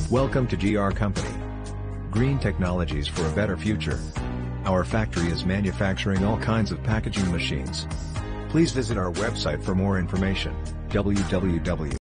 Welcome to GR Company. Green technologies for a better future. Our factory is manufacturing all kinds of packaging machines. Please visit our website for more information. www